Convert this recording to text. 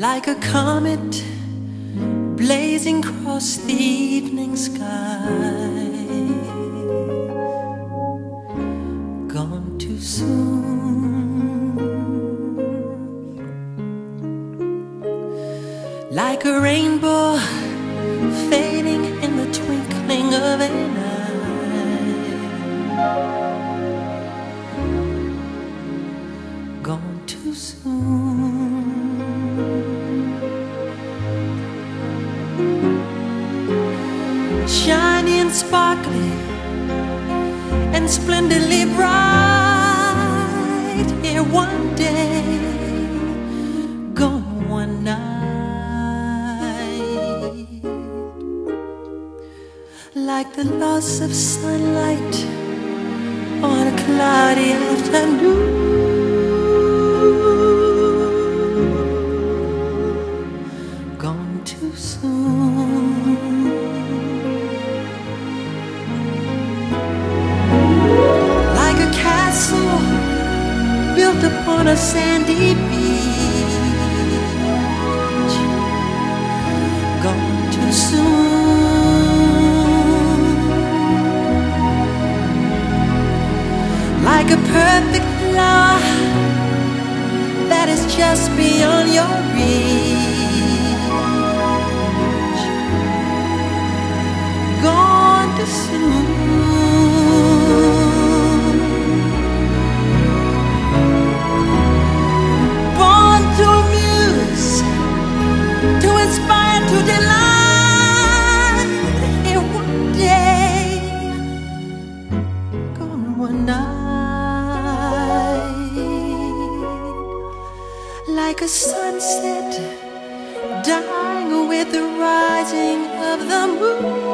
like a comet blazing across the evening sky. Gone too soon, like a rainbow fading in the twinkling of an eye. Gone too soon. Shiny and sparkly and splendidly bright, here one day, gone one night. Like the loss of sunlight on a cloudy afternoon. Gone too soon. Like a castle built upon a sandy beach. Gone too soon. Like a perfect flower that is just beyond your reach. Gone too soon. Born to amuse, to inspire, to delight, here one day, gone one night. Like a sunset dying with the rising of the moon.